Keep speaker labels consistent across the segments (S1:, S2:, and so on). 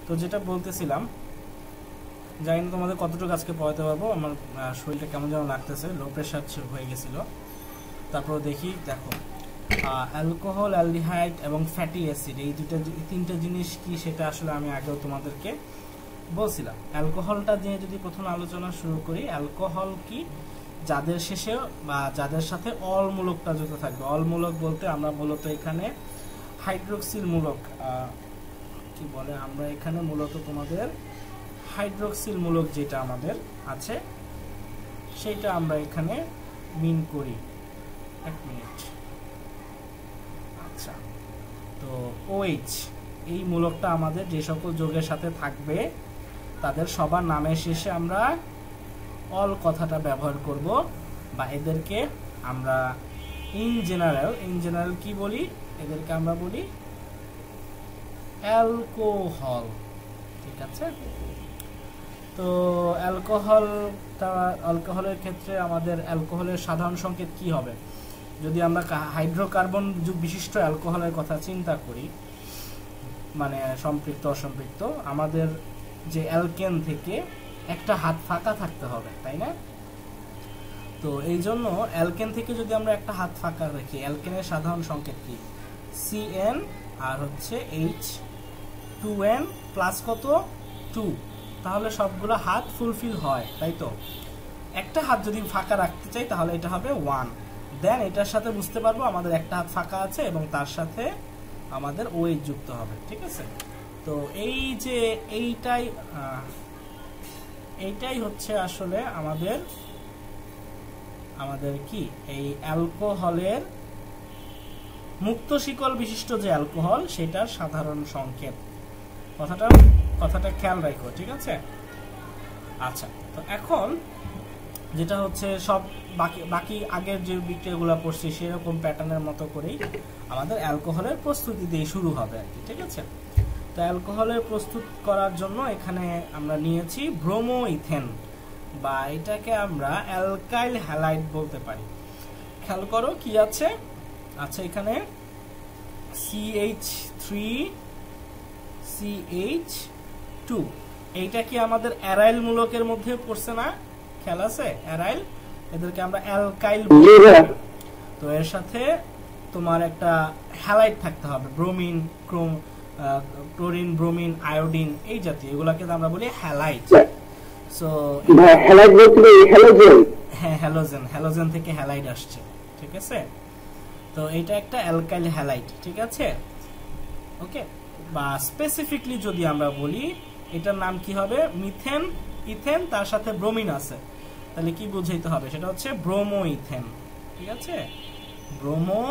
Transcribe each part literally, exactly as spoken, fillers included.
S1: তো যেটা বলতেছিলাম, জানি না তোমাদের কতটুকু আজকে পড়াতে পারবো, আমার শরীরটা কেমন যেন লাগতেছে, লো প্রেশার হয়ে গেছিল। তারপর দেখি, দেখো অ্যালকোহল, অ্যালডিহাইড এবং ফ্যাটি অ্যাসিড, এই দুটো তিনটা জিনিস কি সেটা আসলে আমি আগেও তোমাদেরকে বলছিলাম। অ্যালকোহলটা নিয়ে যদি প্রথম আলোচনা শুরু করি, অ্যালকোহল কি, যাদের শেষে বা যাদের সাথে অল মূলকটা যুক্ত থাকবে। অল মূলক বলতে আমরা মূলত এখানে হাইড্রোক্সিল মূলক কি বলে, আমরা এখানে মূলত তোমাদের হাইড্রোক্সিল মূলক যেটা আমাদের আছে সেটা আমরা এখানে মিন করি। এক মিনিট। আচ্ছা, তো ওএইচ এই মূলকটা আমাদের যে সকল যৌগের সাথে থাকবে তাদের সবার নামের শেষে আমরা অল কথাটা ব্যবহার করব, বা এদেরকে আমরা ইন জেনারেল ইন জেনারেল কি বলি, এদেরকে আমরা বলি অ্যালকোহল। ঠিক আছে, তো অ্যালকোহলটা অ্যালকোহলের ক্ষেত্রে আমাদের অ্যালকোহলের সাধারণ সংকেত কি হবে? যদি আমরা হাইড্রোকার্বন বিশিষ্ট অ্যালকোহলের কথা চিন্তা করি, মানে সম্পৃক্ত অসম্পৃক্ত, আমাদের যে অ্যালকেন থেকে একটা হাত ফাঁকা থাকতে হবে, তাই না? তো এই জন্য অ্যালকেন থেকে যদি আমরা একটা হাত ফাঁকা রাখি, অ্যালকেনের সাধারণ সংকেত কি? সিএন আর হচ্ছে এইচ টু এন প্লাস কত টু, তাহলে সবগুলো হাত ফুলফিল হয়, তাই তো? একটা হাত যদি ফাঁকা রাখতে চাই তাহলে এটা হবে ওয়ান। দেন এটার সাথে বুঝতে পারবো আমাদের একটা হাত ফাঁকা আছে এবং তার সাথে আমাদের ওএইচ যুক্ত হবে। ঠিক আছে, তো এই যে এইটাই এইটাই হচ্ছে আসলে আমাদের আমাদের কি এই অ্যালকোহলের মুক্ত শিকল বিশিষ্ট যে অ্যালকোহল সেটার সাধারণ সংকেত। কথাটা কথাটা খেয়াল রাখো, ঠিক আছে? আচ্ছা, তো এখন যেটা হচ্ছে সব বাকি বাকি আগের যে বিক্রিয়াগুলো পড়ছি সেরকম প্যাটার্নের মতো করেই আমাদের অ্যালকোহলের প্রস্তুতি দিয়ে শুরু হবে আর কি। ঠিক আছে, তো অ্যালকোহলের প্রস্তুত করার জন্য এখানে আমরা নিয়েছি ব্রোমো ইথেন, বা এটাকে আমরা অ্যালকাইল হ্যালাইড বলতে পারি। খেয়াল করো কি আছে, আচ্ছা এখানে C H three C H two, এইটা কি আমাদের অ্যারাইল মূলকের মধ্যে পড়ছে না? খেয়াল আছে? অ্যারাইল, এদেরকে আমরা অ্যালকাইল বলি। তো এর সাথে তোমার একটা হ্যালাইড থাকতে হবে, bromine, chrome, chlorine, bromine, iodine, এই জাতীয়, এগুলাকে আমরা বলি হ্যালাইড। সো হ্যালাইড বলতে হ্যালোজেন, হ্যাঁ হ্যালোজেন, হ্যালোজেন থেকে হ্যালাইড আসছে। ঠিক আছে, তো এটা একটা অ্যালকাইল হ্যালাইড। ঠিক আছে, ওকে। বা স্পেসিফিকলি যদি আমরা বলি এটার নাম কি হবে? মিথেন, ইথেন, তার সাথে ব্রোমিন আছে, তাহলে কি বুঝাইতে হবে? সেটা হচ্ছে ব্রোমো ইথেন। ঠিক আছে, ব্রোমো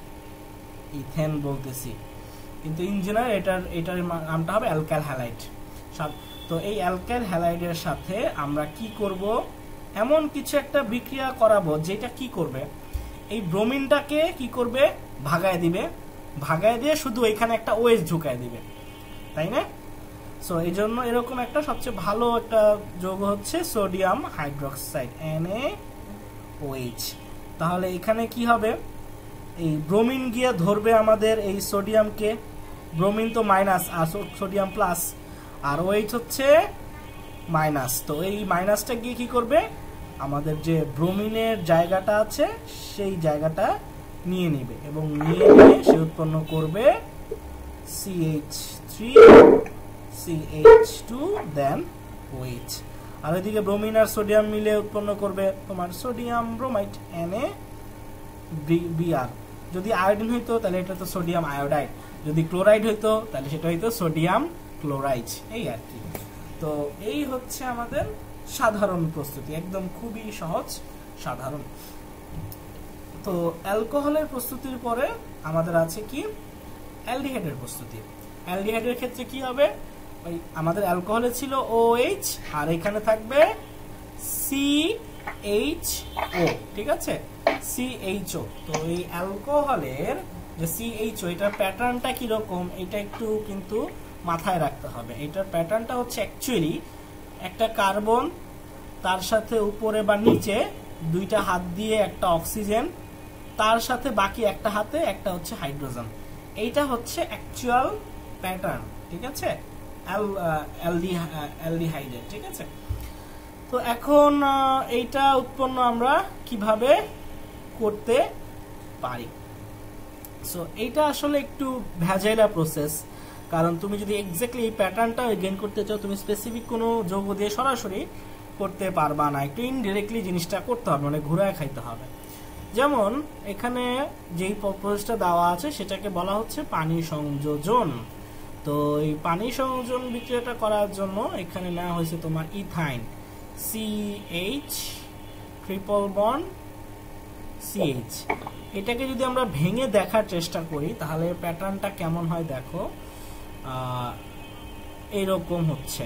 S1: ইথেন বলতেছি, কিন্তু ইন জেনারেল এটার এটার নামটা হবে অ্যালকাইল হ্যালাইড। তো এই অ্যালকাইল হ্যালাইডের সাথে আমরা কি করব? এমন কিছু একটা বিক্রিয়া করাবো যেটা কি করবে, এই ব্রোমিনটাকে কি করবে? ভাগায় দিবে, ভাগায় দিয়ে শুধু এখানে একটা ওএইচ ঢুকায় দিবে, তাই না? সো এই জন্য এরকম একটা সবচেয়ে ভালো একটা যৌগ হচ্ছে sodium hydroxide, N A O H. তাহলে এখানে কি হবে? এই ব্রোমিন গিয়ে ধরবে আমাদের এই সোডিয়ামকে, ব্রোমিন তো মাইনাস আর সোডিয়াম প্লাস, আর ওএইচ হচ্ছে মাইনাস। তো এই মাইনাসটা গিয়ে কি করবে? আমাদের যে ব্রোমিনের জায়গাটা আছে সেই জায়গাটা নিয়ে নেবে এবং নিয়ে নিয়ে সে উৎপন্ন করবে C H three C H two then OH. আর ওইদিকে ব্রোমিন আর সোডিয়াম মিলে উৎপন্ন করবে তোমার sodium bromide, N A B R. যদি আয়োডিন হইতো তাহলে এটা তো সোডিয়াম আয়োডাইড, যদি ক্লোরাইড হইতো তাহলে সেটা হইতো সোডিয়াম ক্লোরাইড, এই আর কি। তো এই হচ্ছে আমাদের সাধারণ প্রস্তুতি, একদম খুবই সহজ সাধারণ। তো অ্যালকোহলের প্রস্তুতির পরে আমাদের আছে কি? অ্যালডিহাইডের প্রস্তুতি। অ্যালডিহাইডের ক্ষেত্রে কি হবে? ওই আমাদের অ্যালকোহলে ছিল ওএইচ আর এখানে থাকবে সি এইচ ও। ঠিক আছে, সি এইচ ও। তো এই অ্যালকোহলের যে সি এইচ ও, এটার প্যাটার্নটা কিরকম এটা একটু কিন্তু মাথায় রাখতে হবে। এটার প্যাটার্নটা হচ্ছে অ্যাকচুয়ালি একটা কার্বন, তার সাথে উপরে বা নিচে দুইটা হাত দিয়ে একটা অক্সিজেন, তার সাথে বাকি একটা হাতে একটা হচ্ছে হাইড্রোজেন। এইটা হচ্ছে অ্যাকচুয়াল প্যাটার্ন। ঠিক আছে, অ্যালডিহাইডের, ঠিক আছে। তো এখন এইটা উৎপন্ন আমরা কিভাবে করতে পারি? সো এইটা আসলে একটু ভেজাইলা প্রসেস, কারণ তুমি যদি এক্স্যাক্টলি এই প্যাটার্নটা গেইন করতে চাও, তুমি স্পেসিফিক কোনো যৌগ দিয়ে সরাসরি করতে পারবা না, একটু ইনডিরেক্টলি জিনিসটা করতে হবে, মানে ঘুরায় খাইতে হবে। যেমন এখানে যেই প্রসেসটা দেওয়া আছে সেটাকে বলা হচ্ছে পানি সংযোজন। তো এই পানি সংযোজন বিক্রিয়াটা করার জন্য এখানে নেওয়া হয়েছে তোমার ethyne, CH triple bond CH. এটাকে যদি আমরা ভেঙে দেখার চেষ্টা করি তাহলে প্যাটার্নটা কেমন হয় দেখো, এইরকম হচ্ছে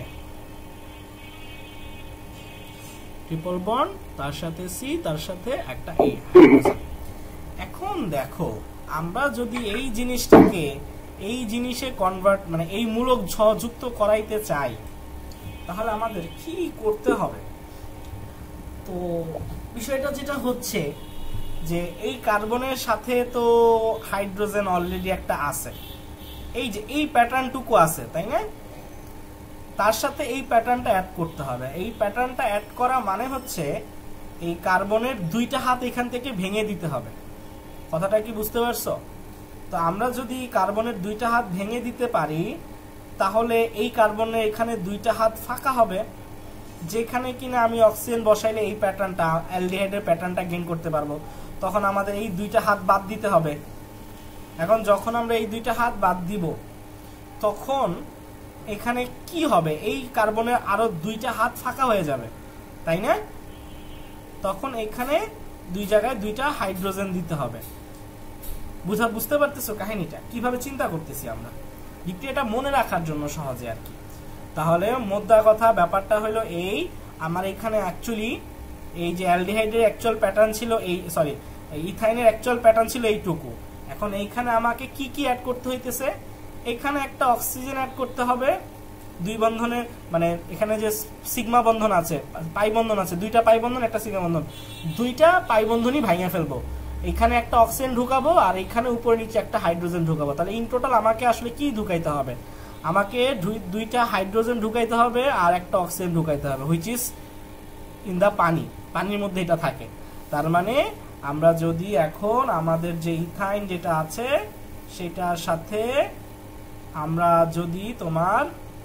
S1: ট্রিপল বন্ড, তার সাথে সি, তার সাথে একটা এ। এখন দেখো আমরা যদি এই জিনিসটাকে এই জিনিসে কনভার্ট মানে এই মূলক ঝ যুক্ত করাইতে চাই তাহলে আমাদের কি করতে হবে? তো বিষয়টা যেটা হচ্ছে যে এই কার্বনের সাথে তো হাইড্রোজেন অলরেডি একটা আছে, এই যে এই প্যাটার্নটুকু আছে, তাই না? তার সাথে এই প্যাটার্নটা অ্যাড করতে হবে। এই প্যাটার্নটা অ্যাড করা মানে হচ্ছে এই কার্বনের দুইটা হাত এখান থেকে ভেঙে দিতে হবে। কথাটা কি বুঝতে পারছো? তো আমরা যদি কার্বনের দুইটা হাত ভেঙে দিতে পারি তাহলে এই কার্বনের এখানে দুইটা হাত ফাঁকা হবে, যেখানে কিনা আমি অক্সিজেন বসাইলে এই প্যাটার্নটা অ্যালডিহাইডের প্যাটার্নটা গেইন করতে পারবো। তখন আমাদের এই দুইটা হাত বাদ দিতে হবে। এখন যখন আমরা এই দুইটা হাত বাদ দিব তখন এখানে কি হবে? এই কার্বনের আরো দুইটা হাত ফাঁকা হয়ে যাবে, তাই না? তখন এখানে দুই জায়গায় দুইটা হাইড্রোজেন দিতে হবে। বুঝা বুঝতে পারতেছো কাহিনীটা কিভাবে চিন্তা করতেছি আমরা? বিক্রিয়াটা মনে রাখার জন্য সহজে আর কি। তাহলে মোদ্দা কথা ব্যাপারটা হলো এই, আমার এখানে অ্যাকচুয়ালি এই যে অ্যালডিহাইডের অ্যাকচুয়াল প্যাটার্ন ছিল এই সরি ইথাইনের অ্যাকচুয়াল প্যাটার্ন ছিল এইটুকু। এখন এইখানে আমাকে কি কি অ্যাড করতে হইতেছে? এখানে একটা অক্সিজেন অ্যাড করতে হবে দুই বন্ধনে, মানে এখানে যে সিগমা বন্ধন আছে, পাই বন্ধন আছে, দুইটা পাই বন্ধন একটা সিগমা বন্ধন, দুইটা পাই বন্ধনই ভাঙিয়ে ফেলবো। এখানে একটা অক্সিজেন ঢুকাবো আর এখানে উপরে নিচে একটা হাইড্রোজেন ঢুকাবো। তাহলে ইন টোটাল আমাকে আসলে কি ঢুকাইতে হবে? আমাকে দুইটা হাইড্রোজেন ঢুকাইতে হবে আর একটা অক্সিজেন ঢুকাইতে হবে, হুইচ ইজ ইন দা পানি, পানির মধ্যে এটা থাকে। তার মানে আমরা যদি এখন আমাদের যে ইথাইন যেটা আছে সেটার সাথে আমরা যদি তোমার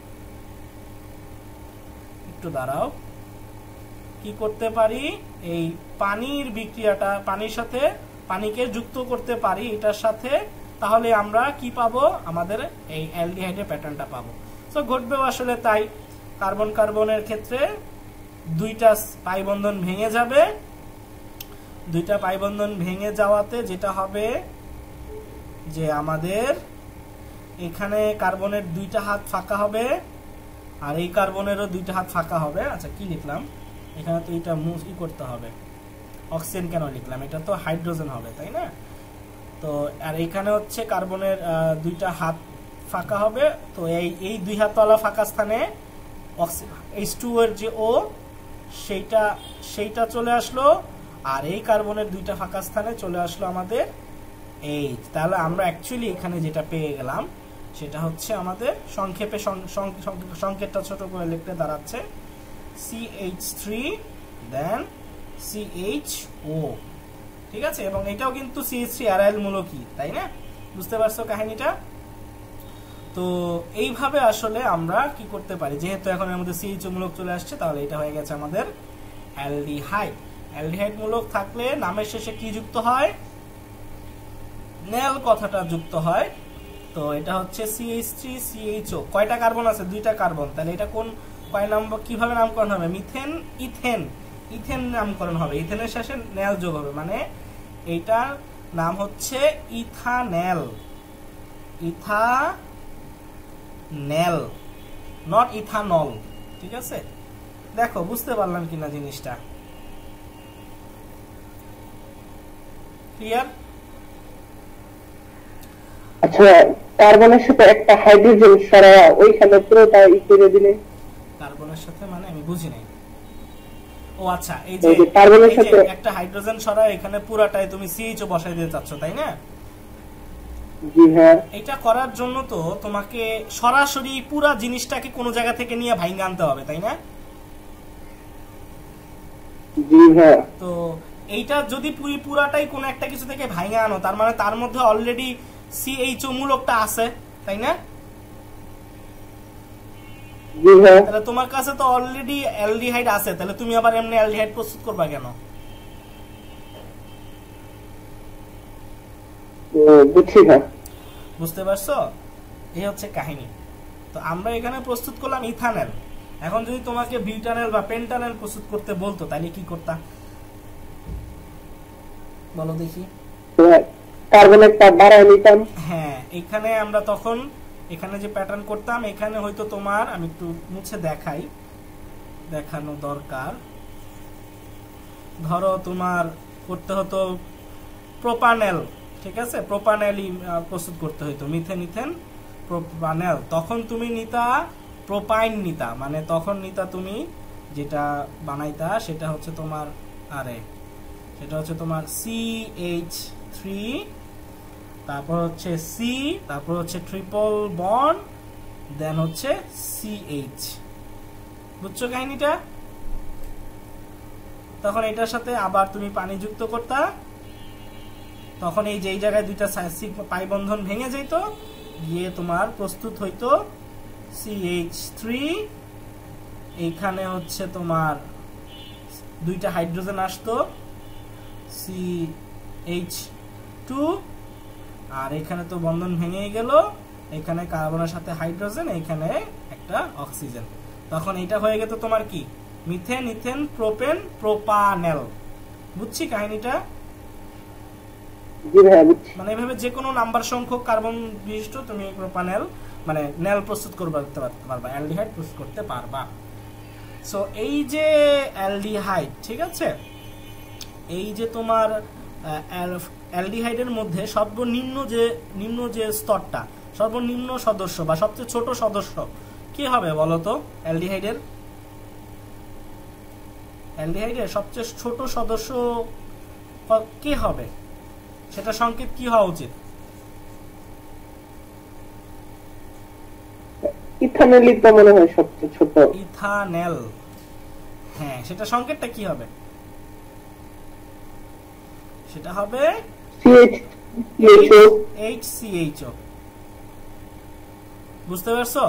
S1: একটু দাঁড়াও কি করতে পারি, এই পানির বিক্রিয়াটা পানির সাথে পানিকে যুক্ত করতে পারি এটার সাথে, তাহলে আমরা কি পাবো? আমাদের এই অ্যালডিহাইডের প্যাটার্নটা পাবো। সো ঘটবেও আসলে তাই, কার্বন কার্বনের ক্ষেত্রে দুইটা পাই বন্ধন ভেঙে যাবে। দুইটা পাই বন্ধন ভেঙে যাওয়াতে যেটা হবে যে আমাদের এখানে কার্বনের দুইটা হাত ফাঁকা হবে আর এই কার্বনেরও দুইটা হাত ফাঁকা হবে। আচ্ছা কি লিখলাম এখানে? তো এটা মুভই করতে হবে, অক্সিজেন কেন লিখলাম? এটা তো হাইড্রোজেন হবে, তাই না? তো আর এখানে হচ্ছে কার্বনের দুইটা হাত ফাঁকা হবে। তো এই এই দুই হাতওয়ালা ফাঁকা স্থানে এইচ টু এর যে ও সেইটা সেইটা চলে আসলো, আর এই কার্বনের দুইটা ফাঁকা স্থানে চলে আসলো আমাদের এইচ। তাহলে আমরা অ্যাকচুয়ালি এখানে যেটা পেয়ে গেলাম সেটা হচ্ছে আমাদের সংক্ষেপে সংকেতটা ছোট করে লিখতে দাঁড়াচ্ছে C H three then C H O, ঠিক আছে? এবং এটাও কিন্তু সি এইচ থ্রি অ্যারাইল মূলকই, তাই না? বুঝতে পারছো কাহিনীটা? তো এইভাবে আসলে আমরা কি করতে পারি, যেহেতু এখন এর মধ্যে সিএইচও মূলক চলে আসছে তাহলে এটা হয়ে গেছে আমাদের অ্যালডিহাইড। অ্যালডিহাইড মূলক থাকলে নামের শেষে কি যুক্ত হয়? নেল কথাটা যুক্ত হয়। তো এটা হচ্ছে C H three C H O. কয়টা কার্বন আছে? দুইটা কার্বন। তাহলে এটা কোন কয় নাম্বার কিভাবে নামকরণ হবে? মিথেন ইথেন, ইথেন নামকরণ হবে, ইথেনের শেষে নেল যোগ হবে, মানে এইটার নাম হচ্ছে ইথানেল। ইথানেল নট ইথানল, ঠিক আছে? দেখো বুঝতে পারলাম কিনা জিনিসটা? ক্লিয়ার?
S2: আচ্ছা, কার্বনের সাথে একটা হাইড্রোজেন সরায়া ওইখানে পুরোটা ই করে দিলে?
S1: কার্বনের সাথে মানে আমি বুঝি নাই। ও আচ্ছা, এই যে
S2: কার্বনের সাথে
S1: একটা হাইড্রোজেন সরায় এখানে পুরাটাই তুমি সিএইচও বসাই দিতে চাচ্ছ, তাই না?
S2: জি হ্যাঁ।
S1: এটা করার জন্য তো তোমাকে সরাসরি পুরা জিনিসটাকে কোনো জায়গা থেকে নিয়ে ভাঙে আনতে হবে, তাই না?
S2: জি হ্যাঁ।
S1: তো এইটা যদি পুরি পুরাটাই কোনো একটা কিছু থেকে ভাঙে আনো, তার মানে তার মধ্যে অলরেডি সিএইচও মূলকটা আছে, তাই না?
S2: জি হ্যাঁ।
S1: তাহলে তোমার কাছে তো অলরেডি অ্যালডিহাইড আছে, তাহলে তুমি আবার এমনি অ্যালডিহাইড প্রস্তুত করবা কেন?
S2: বুঝছি না।
S1: বুঝতে পারছো? এই হচ্ছে কাহিনী। তো আমরা এখানে প্রস্তুত করলাম ইথানল। এখন যদি তোমাকে বিউটানল বা পেন্টানল প্রস্তুত করতে বলতো, তাহলে কি করতা বলো দেখি?
S2: কার্বনেটটা বাড়ায় নিতাম।
S1: হ্যাঁ, এখানে আমরা তখন এখানে যে প্যাটার্ন করতাম, এখানে হয়তো তোমার, আমি একটু মুছে দেখাই, দেখানো দরকার। ধরো তোমার করতে হতো প্রোপানেল, ঠিক আছে? প্রোপানেলই প্রস্তুত করতে হতো, মিথেন ইথেন প্রোপানেল। তখন তুমি নিতা প্রোপাইন নিতা, মানে তখন নিতা তুমি যেটা বানাইতা সেটা হচ্ছে তোমার, আরে সেটা হচ্ছে তোমার সি এইচ থ্রি, তারপর হচ্ছে সি, তারপর হচ্ছে ট্রিপল বন্ড, দেন হচ্ছে সি এইচ। বুঝছো কাহিনীটা? তখন এটার সাথে আবার তুমি পানি যুক্ত করতা, তখন এই যেই জায়গায় দুইটা পাই বন্ধন ভেঙে যেত, গিয়ে তোমার প্রস্তুত হইতো সি এইচ থ্রি। এইখানে হচ্ছে তোমার দুইটা হাইড্রোজেন আসতো, সি এইচ টু, আর এখানে তো বন্ধন ভেঙেই গেল, এখানে কার্বনের সাথে হাইড্রোজেন, এখানে একটা অক্সিজেন। তখন এটা হয়ে গেল তোমার কি, মিথেন ইথেন প্রোপেন প্রোপানেল। বুঝছি কাহিনীটা? মানে এভাবে যে কোনো নাম্বার সংখ্যক কার্বন বিশিষ্ট তুমি প্রোপানেল মানে নেল প্রস্তুত করতে পারবা, অ্যালডিহাইড প্রস্তুত করতে পারবা। সো এই যে অ্যালডিহাইড, ঠিক আছে, এই যে তোমার অ্যালডিহাইডের মধ্যে সর্বনিম্ন যে নিম্ন যে স্তরটা, সর্বনিম্ন সদস্য বা সবচেয়ে ছোট সদস্য কি হবে বলো তো? অ্যালডিহাইডের অ্যালডিহাইডের সবচেয়ে ছোট সদস্য কি হবে? সেটা সংকেত কি হওয়া উচিত?
S2: ইথানলই তো মনে হয় সবচেয়ে ছোট।
S1: ইথানল, হ্যাঁ, সেটা সংকেতটা কি হবে? সেটা হবে এইচ সি এইচ ও। বুঝতে পারছো?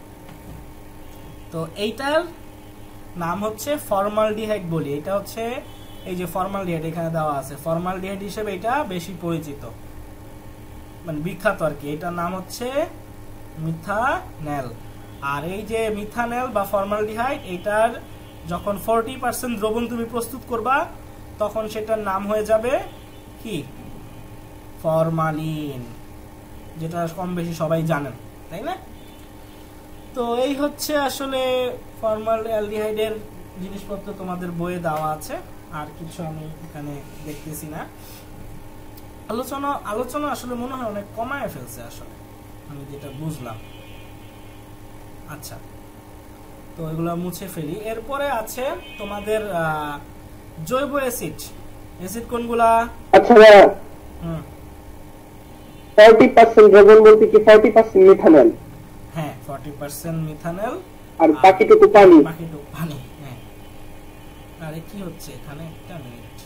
S1: তো এইটার নাম হচ্ছে ফর্মালডিহাইড বলি। এটা হচ্ছে এই যে ফর্মালডিহাইড এখানে দেওয়া আছে, ফর্মালডিহাইড হিসেবে এটা বেশি পরিচিত, মানে বিখ্যাত আর কি। এটার নাম হচ্ছে মিথানেল। আর এই যে মিথানেল বা ফর্মালডিহাইড, এটার যখন ফর্টি পার্সেন্ট দ্রবণ তুমি প্রস্তুত করবা, তখন সেটার নাম হয়ে যাবে কি, ফরমালিন, যেটা কম বেশি সবাই জানেন, তাই না? তো এই হচ্ছে আসলে ফর্মালডিহাইডের জিনিসপত্র তোমাদের বইয়ে দেওয়া আছে, আর কিছু আমি এখানে দেখতেছি না। আলোচনা আলোচনা আসলে মনে হয় অনেক কমায় ফেলছে আসলে, আমি যেটা বুঝলাম। আচ্ছা, তো এগুলো মুছে ফেলি। এরপরে আছে তোমাদের জৈব অ্যাসিড। অ্যাসিড কোনগুলা?
S2: আচ্ছা, হুম, ফর্টি পার্সেন্ট দ্রবণ বলতে কি ফর্টি পার্সেন্ট মিথানল?
S1: হ্যাঁ, ফর্টি পার্সেন্ট মিথানল
S2: আর বাকিটুকু পানি।
S1: বাকিটুকু পানি, হ্যাঁ। আরে কি হচ্ছে এখানে? একটা মিনিট,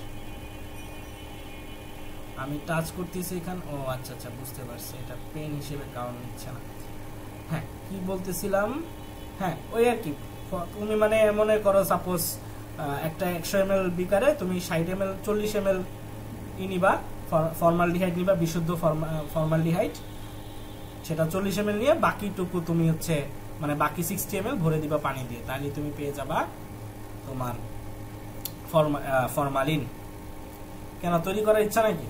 S1: আমি টাচ করতেছি এখানে। ও আচ্ছা আচ্ছা, বুঝতে পারছি, এটা পেন হিসেবে কাউন্ট নিচ্ছে না। হ্যাঁ, কি বলতেছিলাম? হ্যাঁ, ওই আর কি, তুমি মানে মনে করো সাপোজ একটা একশো এম এল বিকারে তুমি ষাট এম এল চল্লিশ এম এল ই নিবা, ফর্মালডিহাইড নিবা, বিশুদ্ধ ফর্মালডিহাইড, সেটা চল্লিশ এম এল নিয়ে বাকিটুকু তুমি হচ্ছে মানে বাকি সিক্সটি এম এল ভরে দিবা পানি দিয়ে, তাহলে তুমি পেয়ে যাবা তোমার ফরমালিন। কেন, তৈরি করার ইচ্ছা নাকি?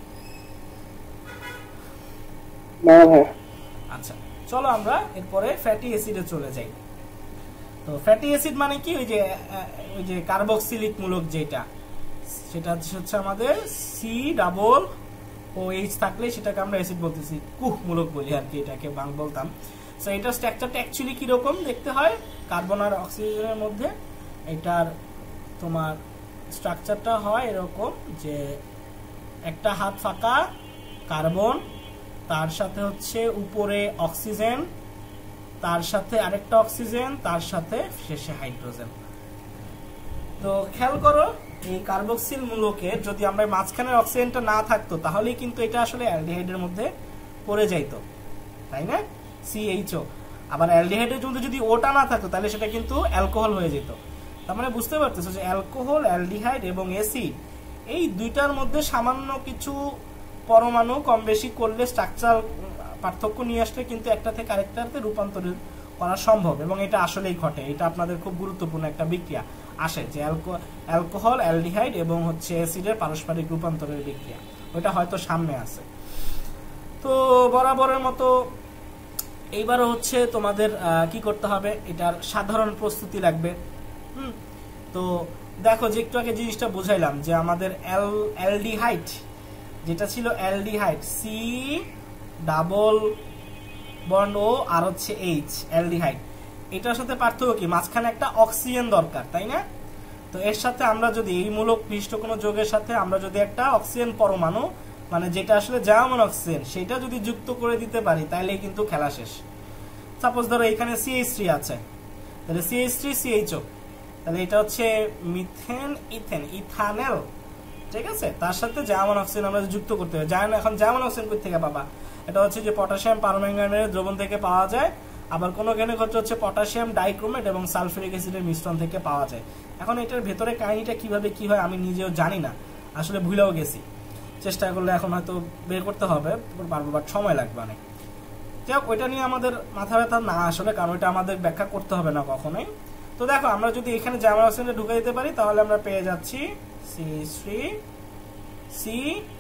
S1: আচ্ছা, চলো আমরা এরপরে ফ্যাটি অ্যাসিডে চলে যাই। তো ফ্যাটি অ্যাসিড মানে কি, ওই যে ওই যে কার্বক্সিলিক মূলক যেটা, সেটা হচ্ছে আমাদের সি ডাবল ও এইচ থাকলে সেটাকে আমরা অ্যাসিড বলতেছি, কুহ মূলক বলি আর কি, এটাকে বাং বলতাম। সো এটার স্ট্রাকচারটা অ্যাকচুয়ালি কিরকম দেখতে হয়, কার্বন আর অক্সিজেনের মধ্যে এটার তোমার স্ট্রাকচারটা হয় এরকম যে একটা হাত ফাঁকা কার্বন, তার সাথে হচ্ছে উপরে অক্সিজেন, তার সাথে আরেকটা অক্সিজেন, তার সাথে শেষে হাইড্রোজেন। তো খেয়াল করো এই কার্বক্সিল মূলকে যদি আমরা মাঝখানের অক্সিজেনটা না থাকতো তাহলেই কিন্তু এটা আসলে অ্যালডিহাইডের মধ্যে পড়ে যাইতো, তাই না? সিএইচও। আবার অ্যালডিহাইডের মধ্যে যদি ওটা না থাকতো তাহলে সেটা কিন্তু অ্যালকোহল হয়ে যেত। তার মানে বুঝতে পারতেছো যে অ্যালকোহল, অ্যালডিহাইড এবং অ্যাসিড এই দুইটার মধ্যে সামান্য কিছু পরমাণু কম বেশি করলে স্ট্রাকচার পার্থক্য নিয়ে আসলে কিন্তু একটা থেকে আরেকটাতে রূপান্তরিত করা সম্ভব, এবং এটা আসলেই ঘটে। এটা আপনাদের খুব গুরুত্বপূর্ণ একটা বিক্রিয়া আসে যে অ্যালকোহল, অ্যালডিহাইড এবং হচ্ছে অ্যাসিডের পারস্পরিক রূপান্তরের বিক্রিয়া, ওইটা হয়তো সামনে আছে। তো বরাবরের মতো এইবারও হচ্ছে তোমাদের কি করতে হবে, এটার সাধারণ প্রস্তুতি লাগবে। হুম তো দেখো যে একটু আগে জিনিসটা বুঝাইলাম যে আমাদের অ্যালডিহাইড যেটা ছিল aldehyde C double bond O আর হচ্ছে এইচ, অ্যালডিহাইড এটার সাথে পার্থক্য কি, মাঝখানে একটা অক্সিজেন দরকার, তাই না? তো এর সাথে আমরা যদি এই মূলক বিশিষ্ট কোনো যৌগের সাথে আমরা যদি একটা অক্সিজেন পরমাণু, মানে যেটা আসলে জার্মান অক্সিজেন, সেটা যদি যুক্ত করে দিতে পারি তাহলে কিন্তু খেলা শেষ। সাপোজ ধরো এখানে সিএইচ থ্রি আছে, তাহলে সিএইচ থ্রি সিএইচও, তাহলে এটা হচ্ছে মিথেন ইথেন ইথানেল, ঠিক আছে? তার সাথে জার্মান অক্সিজেন আমরা যুক্ত করতে হবে। জার্মান এখন জার্মান অক্সিজেন কই থেকে পাবা? এটা হচ্ছে যে পটাশিয়াম পারম্যাঙ্গানেটের দ্রবণ থেকে পাওয়া যায়, আবার কোনো জ্ঞানের ক্ষেত্রে হচ্ছে পটাশিয়াম ডাইক্রোমেট এবং সালফিউরিক অ্যাসিডের মিশ্রণ থেকে পাওয়া যায়। এখন এটার ভেতরে কাহিনীটা কিভাবে কি হয় আমি নিজেও জানি না, আসলে ভুলেও গেছি। চেষ্টা করলে এখন হয়তো বের করতে হবে পারবো, বাট সময় লাগবে অনেক। যাক, ওইটা নিয়ে আমাদের মাথা ব্যথা না আসলে, কারণ ওইটা আমাদের ব্যাখ্যা করতে হবে না কখনোই। তো দেখো আমরা যদি এখানে জার্মান অক্সিজেনটা ঢুকে দিতে পারি তাহলে আমরা পেয়ে যাচ্ছি C H three C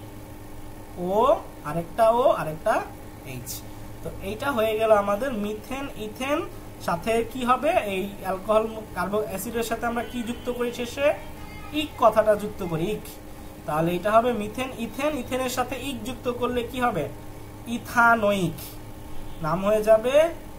S1: O, আরেকটা ও, আরেকটা এইচ। তো এইটা হয়ে গেল আমাদের মিথেন ইথেন। সাথে কি হবে, এই অ্যালকোহল কার্বন অ্যাসিডের সাথে আমরা কি যুক্ত করি শেষে, ইক কথাটা যুক্ত করি, ইক। তাহলে এটা হবে মিথেন ইথেন, ইথেনের সাথে ইক যুক্ত করলে কি হবে, ইথানোইক, নাম হয়ে যাবে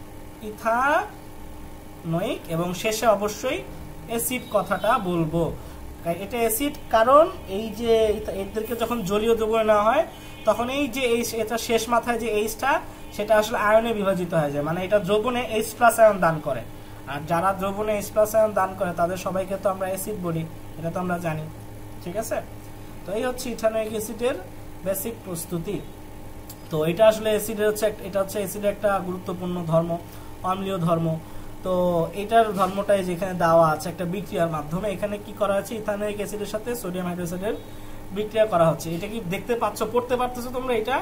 S1: ইথানোইক। এবং শেষে অবশ্যই অ্যাসিড কথাটা বলবো। এটা অ্যাসিড কারণ এই যে এদেরকে যখন জলীয় দ্রবণে নেওয়া হয় তখন এই যে এইচ, এটা শেষ মাথায় যে এইচটা সেটা আসলে আয়নে বিভাজিত হয়ে যায়, মানে এটা দ্রবণে এইচ প্লাস আয়ন দান করে। আর যারা দ্রবণে এইচ প্লাস আয়ন দান করে তাদের সবাইকে তো আমরা অ্যাসিড বলি, এটা তো আমরা জানি, ঠিক আছে? তো এই হচ্ছে ইথানোইক অ্যাসিডের বেসিক প্রস্তুতি। তো এটা আসলে অ্যাসিডের হচ্ছে এটা হচ্ছে অ্যাসিডের একটা গুরুত্বপূর্ণ ধর্ম, অম্লীয় ধর্ম। তো এটার ধর্মটাই যেখানে দেওয়া আছে একটা বিক্রিয়ার মাধ্যমে, এখানে কি করা হচ্ছে, ইথানোইক অ্যাসিডের সাথে সোডিয়াম হাইড্রোক্সাইডের বিক্রিয়া করা হচ্ছে। এটা কি দেখতে পাচ্ছ, পড়তে পারতেছো তোমরা এটা?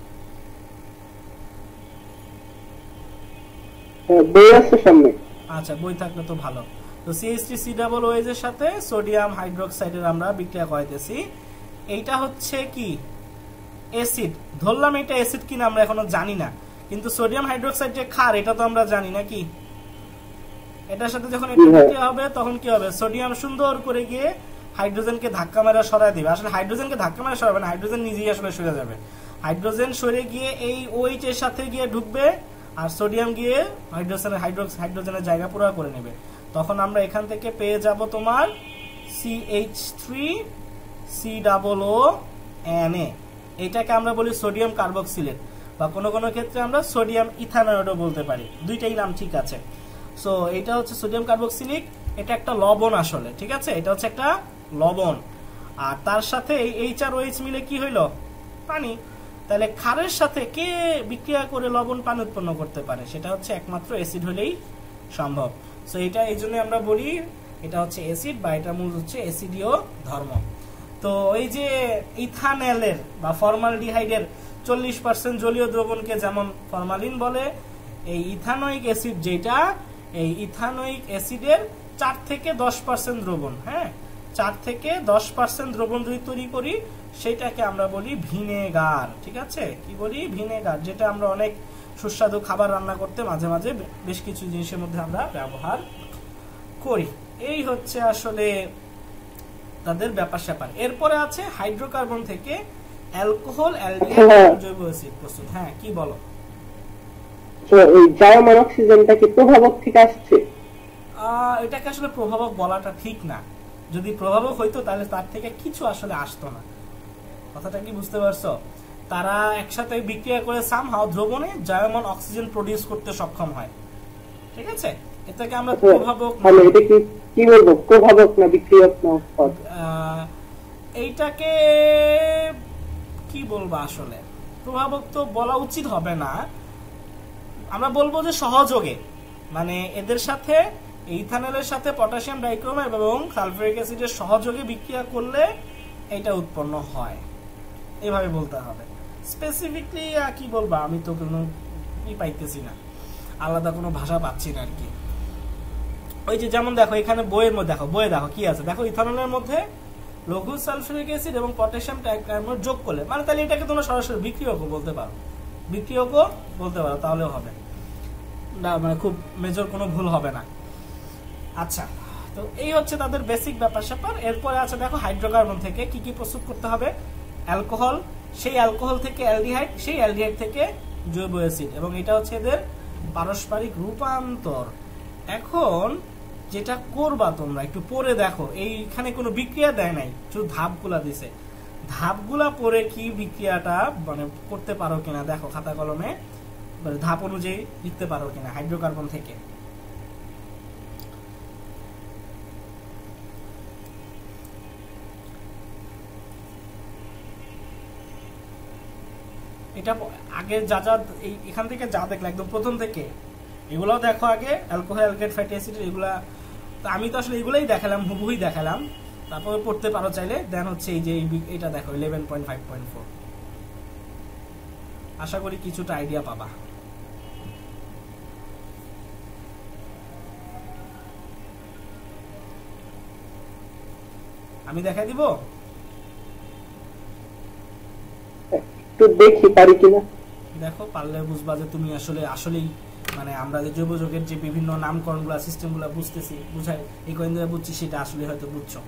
S2: বই আছে সামনে?
S1: আচ্ছা, বই থাকলে তো ভালো। তো C H three C double OH এর সাথে সোডিয়াম হাইড্রোক্সাইডের আমরা বিক্রিয়া করাইতেছি। এইটা হচ্ছে কি অ্যাসিড, ধরলাম এটা অ্যাসিড কিনা আমরা এখনো জানি না, কিন্তু সোডিয়াম হাইড্রোক্সাইড যে ক্ষার এটা তো আমরা জানি নাকি। এটার সাথে যখন এটা বিক্রিয়া হবে তখন কি হবে, সোডিয়াম সুন্দর করে গিয়ে হাইড্রোজেনকে ধাক্কা মারা সরায় দিবে। আসলে হাইড্রোজেনকে ধাক্কা মারা সরাবে না, হাইড্রোজেন নিজেই আসলে সরে যাবে। হাইড্রোজেন সরে গিয়ে এই ওএইচ এর সাথে গিয়ে ঢুকবে, আর সোডিয়াম গিয়ে হাইড্রোজেনের হাইড্রোক্স হাইড্রোজেনের জায়গা পুরো করে নেবে। তখন আমরা এখান থেকে পেয়ে যাব তোমার C H three C double O N A. এটাকে আমরা বলি সোডিয়াম কার্বক্সিলেট, বা কোনো কোনো ক্ষেত্রে আমরা সোডিয়াম ইথানয়েডও বলতে পারি, দুইটাই নাম ঠিক আছে। সো এটা হচ্ছে সোডিয়াম কার্বক্সিলিক, এটা একটা লবণ আসলে, ঠিক আছে? এটা হচ্ছে একটা লবণ, আর তার সাথে এই এইচ আর ওএইচ মিলে কি হইলো, পানি। তাহলে ক্ষারের সাথে কে বিক্রিয়া করে লবণ পানি উৎপন্ন করতে পারে, সেটা হচ্ছে একমাত্র অ্যাসিড হলেই সম্ভব। সো এটা এই জন্য আমরা বলি এটা হচ্ছে অ্যাসিড, বা এটা মূল হচ্ছে অ্যাসিডীয় ধর্ম। তো এই যে ইথানেলের বা ফর্মালডিহাইডের চল্লিশ পার্সেন্ট জলীয় দ্রবণকে যেমন ফরমালিন বলে, এই ইথানোইক অ্যাসিড যেটা, এই ইথানোইক অ্যাসিডের চার থেকে দশ পার্সেন্ট দ্রবণ, হ্যাঁ চার থেকে দশ পার্সেন্ট দ্রবণ যদি তৈরি করি সেটাকে আমরা বলি ভিনেগার, ঠিক আছে? কি বলি, ভিনেগার, যেটা আমরা অনেক সুস্বাদু খাবার রান্না করতে মাঝে মাঝে বেশ কিছু জিনিসের মধ্যে আমরা ব্যবহার করি। এই হচ্ছে আসলে তাদের ব্যাপার স্যাপার। এরপরে আছে হাইড্রোকার্বন থেকে অ্যালকোহল, অ্যালডিহাইড, জৈব অ্যাসিড প্রস্তুত। হ্যাঁ, কি বলো?
S2: এই জার্মান অক্সিজেনটা কি প্রভাবক থেকে আসছে?
S1: এটাকে আসলে প্রভাবক বলাটা ঠিক না। যদি প্রভাবক হইতো তাহলে তার থেকে কিছু আসলে আসতো না। কথাটা কি বুঝতে পারছো? তারা একসাথে বিক্রিয়া করে সামহাও দ্রবণে জায়মান অক্সিজেন প্রডিউস করতে সক্ষম হয়। ঠিক আছে, এটাকে আমরা প্রভাবক,
S2: মানে এটা কি কি বলবো, প্রভাবক না বিক্রিয়ক না উৎপাদ?
S1: এইটাকে কি বলবো, আসলে প্রভাবক তো বলা উচিত হবে না, আমরা বলবো যে সহযোগে, মানে এদের সাথে ইথানলের সাথে পটাশিয়াম ডাইক্রোমেট এবং সালফিউরিক অ্যাসিডের সহযোগে বিক্রিয়া করলে এটা উৎপন্ন হয়, এভাবে বলতে হবে। স্পেসিফিকলি কি বলবো আমি তো কোনো ই পাইতেছি না, আলাদা কোনো ভাষা পাচ্ছি না আর কি। ওই যে যেমন দেখো এখানে বইয়ের মধ্যে দেখো, বইয়ে দেখো কি আছে, দেখো ইথানলের মধ্যে লঘু সালফিউরিক অ্যাসিড এবং পটাশিয়াম ডাইক্রোমেট যোগ করলে, মানে তাহলে এটাকে তোমরা সরাসরি বিক্রিয়কও বলতে পারো, বিক্রিয়কও বলতে পারো, তাহলেও হবে না, মানে খুব মেজর কোনো ভুল হবে না। আচ্ছা, তো এই হচ্ছে তাদের বেসিক ব্যাপার স্যাপার। এরপরে আছে দেখো হাইড্রোকার্বন থেকে কি কি প্রস্তুত করতে হবে, অ্যালকোহল, সেই অ্যালকোহল থেকে অ্যালডিহাইড, সেই অ্যালডিহাইড থেকে জৈব অ্যাসিড, এবং এটা হচ্ছে এদের পারস্পরিক রূপান্তর। এখন যেটা করবা তোমরা একটু পরে দেখো, এইখানে কোনো বিক্রিয়া দেয় নাই, শুধু ধাপগুলা দিছে, ধাপগুলা পরে কি বিক্রিয়াটা মানে করতে পারো কিনা দেখো খাতা কলমে, ধাপ অনুযায়ী লিখতে পারো কিনা হাইড্রোকার্বন থেকে। এটা আগে যা যা এখান থেকে যা দেখলে একদম প্রথম থেকে এগুলাও দেখো আগে, অ্যালকোহল অ্যালকেট ফ্যাটি অ্যাসিড, এগুলা তো আমি তো আসলে এগুলাই দেখালাম, হুবহুই দেখালাম, তারপরে পড়তে পারো চাইলে। দেন হচ্ছে এই যে এটা দেখো eleven point five point four, আশা করি কিছুটা আইডিয়া পাবা। আমি দেখাই দিব,
S2: একটু দেখি পারি কিনা।
S1: দেখো পারলে বুঝবা যে তুমি আসলে আসলেই মানে আমরা যে জৈব যৌগের যে বিভিন্ন নামকরণগুলো সিস্টেমগুলো বুঝতেছি, বুঝাই এই কয়েন ধরে বুঝছি, সেটা আসলে হয়তো বুঝছো।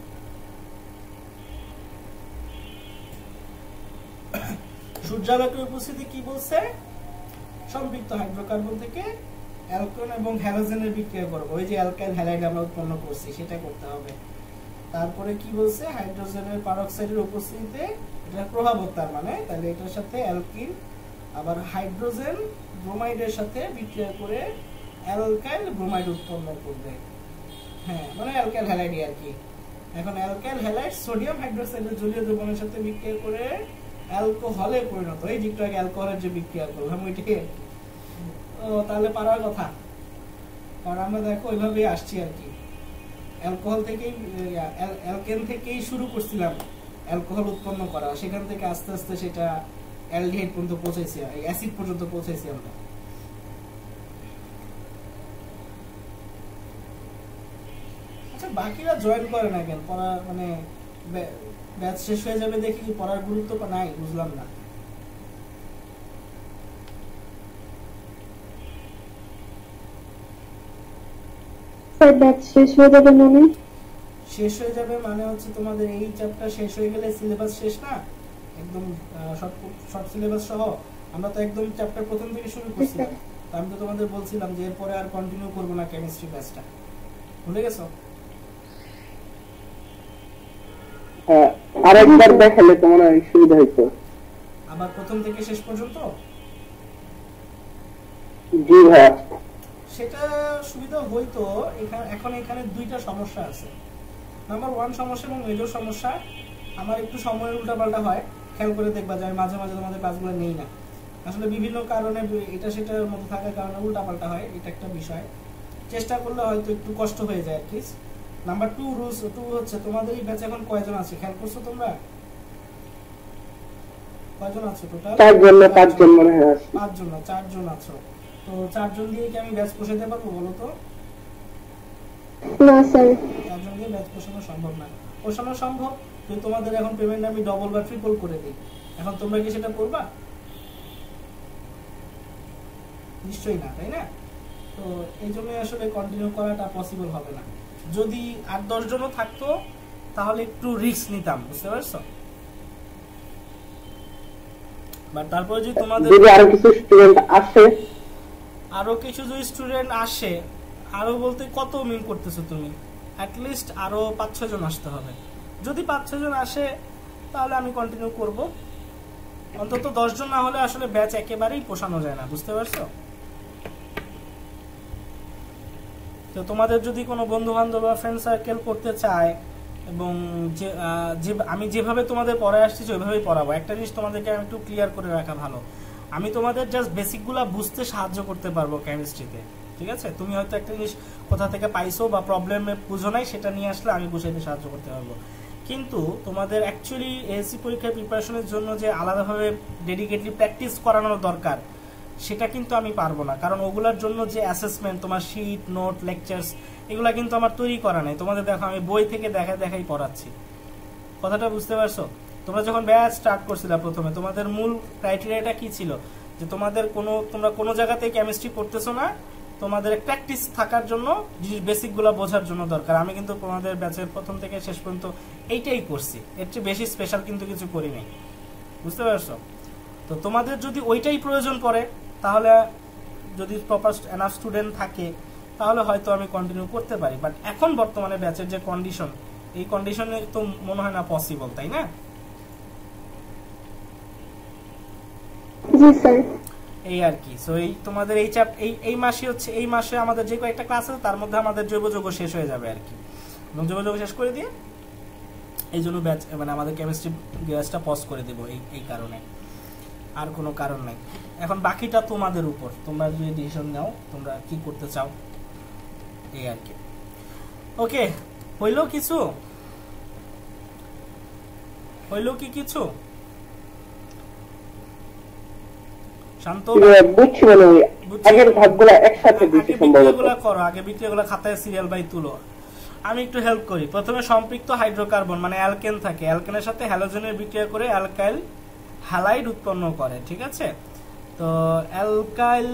S1: সূর্যালোকের উপস্থিতি কি বলছে, সম্পৃক্ত হাইড্রোকার্বন থেকে অ্যালকোন এবং হ্যালোজেনের বিক্রিয়া করব, ওই যে অ্যালকাইল হ্যালাইড আমরা উৎপন্ন করছি সেটা করতে হবে। তারপরে কি বলছে, হাইড্রোজেনের পারঅক্সাইডের উপস্থিতিতে, এটা প্রভাবক তার মানে, তাহলে এটার সাথে অ্যালকিন আবার হাইড্রোজেন ব্রোমাইডের সাথে বিক্রিয়া করে অ্যালকাইল ব্রোমাইড উৎপন্ন করবে, হ্যাঁ মানে অ্যালকাইল হ্যালাইড আর কি। এখন অ্যালকাইল হ্যালাইড সোডিয়াম হাইড্রোক্সাইডের জলীয় দ্রবণের সাথে বিক্রিয়া করে অ্যালকোহলে পরিণত, এই যে একটু আগে অ্যালকোহলের যে বিক্রিয়া করলাম ওইটাকে, ও তাহলে পারার কথা, কারণ আমরা দেখো ওইভাবেই আসছি আর কি, অ্যালকোহল থেকেই অ্যালকেন থেকেই শুরু করছিলাম অ্যালকোহল উৎপন্ন করা, সেখান থেকে আস্তে আস্তে সেটা অ্যালডিহাইড পর্যন্ত পৌঁছাইছি, অ্যাসিড পর্যন্ত পৌঁছাইছি আমরা। আচ্ছা বাকিরা জয়েন করে না কেন, পড়া মানে ব্যাচ শেষ হয়ে যাবে দেখি কি পড়ার গুরুত্ব নাই, বুঝলাম না।
S2: ব্যাচ শেষ হয়ে যাবে মানে,
S1: শেষ হয়ে যাবে মানে হচ্ছে তোমাদের এই চ্যাপ্টার শেষ হয়ে গেলে সিলেবাস শেষ না, একদম শর্ট সিলেবাস সহ। আমরা তো একদম চ্যাপ্টার প্রথম থেকে শুরু করছিলাম, তো আমি তো তোমাদের বলছিলাম যে এরপরে আর কন্টিনিউ করব না কেমিস্ট্রি ব্যাচটা, ভুলে গেছো?
S2: হ্যাঁ আরেকবার দেখালে তোমার সুবিধা হইতো,
S1: আবার প্রথম থেকে শেষ পর্যন্ত।
S2: জি ভাই
S1: সেটা সুবিধা হইতো। এখানে এখন এখানে দুইটা সমস্যা আছে। নাম্বার ওয়ান সমস্যা এবং মেজর সমস্যা, আমার একটু সময়ের উল্টাপাল্টা হয়, খেয়াল করে দেখবা যে আমি মাঝে মাঝে তোমাদের ক্লাসগুলো নেই না, আসলে বিভিন্ন কারণে এটা সেটার মধ্যে থাকার কারণে উল্টাপাল্টা হয়, এটা একটা বিষয়, চেষ্টা করলে হয়তো একটু কষ্ট হয়ে যায় আর কি। নাম্বার টু রুলস টু হচ্ছে তোমাদের এই ব্যাচে এখন কয়জন আছে খেয়াল করছো তোমরা? কয়জন আছো টোটাল?
S2: চারজন না পাঁচজন মনে হয় আছে।
S1: পাঁচজন না চারজন আছো। তো চারজন দিয়ে কি আমি ব্যাচ পোষাতে পারবো বলো তো?
S2: না স্যার,
S1: চারজন দিয়ে ব্যাচ পোষানো সম্ভব না। পোষানো সম্ভব কিন্তু তোমাদের এখন পেমেন্ট আমি ডবল বা ট্রিপল করে দিই, এখন তোমরা কি সেটা করবা? নিশ্চয়ই না, তাই না? তো এই জন্য আসলে কন্টিনিউ করাটা পসিবল হবে না। যদি আট দশ জনও থাকতো তাহলে একটু রিস্ক নিতাম, বুঝতে পারছো? বাট তারপরে যদি তোমাদের
S2: যদি আরো কিছু স্টুডেন্ট আসে,
S1: আরো কিছু যদি স্টুডেন্ট আসে, আরো বলতে কত মিন করতেছো তুমি? অ্যাট লিস্ট আরো পাঁচ ছয় জন আসতে হবে। যদি পাঁচ ছয় জন আসে তাহলে আমি কন্টিনিউ করব, অন্তত দশ জন না হলে আসলে ব্যাচ একেবারেই পোষানো যায় না, বুঝতে পারছো? তো তোমাদের যদি কোনো বন্ধু বান্ধব বা ফ্রেন্ড সার্কেল করতে চায় এবং যে আমি যেভাবে তোমাদের পড়ায় আসছি ওইভাবেই পড়াবো। একটা জিনিস তোমাদেরকে আমি একটু ক্লিয়ার করে রাখা ভালো, আমি তোমাদের জাস্ট বেসিকগুলা বুঝতে সাহায্য করতে পারবো কেমিস্ট্রিতে, ঠিক আছে? তুমি হয়তো একটা জিনিস কোথা থেকে পাইছো বা প্রবলেমে বুঝো নাই, সেটা নিয়ে আসলে আমি বুঝাইতে সাহায্য করতে পারবো। কিন্তু তোমাদের অ্যাকচুয়ালি এসএসসি পরীক্ষার প্রিপারেশনের জন্য যে আলাদাভাবে ডেডিকেটলি প্র্যাকটিস করানোর দরকার, সেটা কিন্তু আমি পারবো না, কারণ ওগুলোর জন্য যে অ্যাসেসমেন্ট, তোমার শিট, নোট, লেকচার্স, এগুলা কিন্তু আমার তৈরি করা নাই। তোমাদের দেখো আমি বই থেকে দেখা দেখাই পড়াচ্ছি, কথাটা বুঝতে পারছো? তোমরা যখন ব্যাচ স্টার্ট করছিলা প্রথমে, তোমাদের মূল ক্রাইটেরিয়াটা কি ছিল? যে তোমাদের কোনো তোমরা কোনো জায়গাতে কেমিস্ট্রি পড়তেছো না, তোমাদের প্র্যাকটিস থাকার জন্য, জিনিস বেসিকগুলো বোঝার জন্য দরকার। আমি কিন্তু তোমাদের ব্যাচের প্রথম থেকে শেষ পর্যন্ত এইটাই করছি, এর চেয়ে বেশি স্পেশাল কিন্তু কিছু করি নাই, বুঝতে পারছো? তো তোমাদের যদি ওইটাই প্রয়োজন পড়ে, তাহলে যদি প্রপার এনাফ স্টুডেন্ট থাকে, তাহলে হয়তো আমি কন্টিনিউ করতে পারি। বাট এখন বর্তমানে ব্যাচের যে কন্ডিশন, এই কন্ডিশনে তো মনে হয় না পসিবল, তাই না?
S2: জি স্যার।
S1: এই আর কি। সো এই তোমাদের এই চ্যাপ এই এই মাসে হচ্ছে, এই মাসে আমাদের যে কয়েকটা ক্লাস আছে তার মধ্যে আমাদের জৈব যৌগ শেষ হয়ে যাবে আর কি, এবং জৈব যৌগ শেষ করে দিয়ে এই জন্য ব্যাচ মানে আমাদের কেমিস্ট্রি ব্যাচটা পজ করে দেব, এই এই কারণে, আর কোনো কারণ নাই। এখন বাকিটা তোমাদের উপর, তোমরা যদি ডিসিশন নাও তোমরা কি করতে চাও, এই আর কি। ওকে, হইলো কিছু? হইলো কি কিছু? শান্ত
S2: বুঝছি, মানে আগের ভাগগুলো একসাথে দিতে সম্ভবত
S1: করো, আগে বিক্রিয়াগুলো খাতায় সিরিয়াল বাই তুলো। আমি একটু হেল্প করি। প্রথমে সম্পৃক্ত হাইড্রোকার্বন মানে অ্যালকেন থাকে, অ্যালকেনের সাথে হ্যালোজেনের বিক্রিয়া করে অ্যালকাইল হ্যালাইড উৎপন্ন করে, ঠিক আছে? তো অ্যালকাইল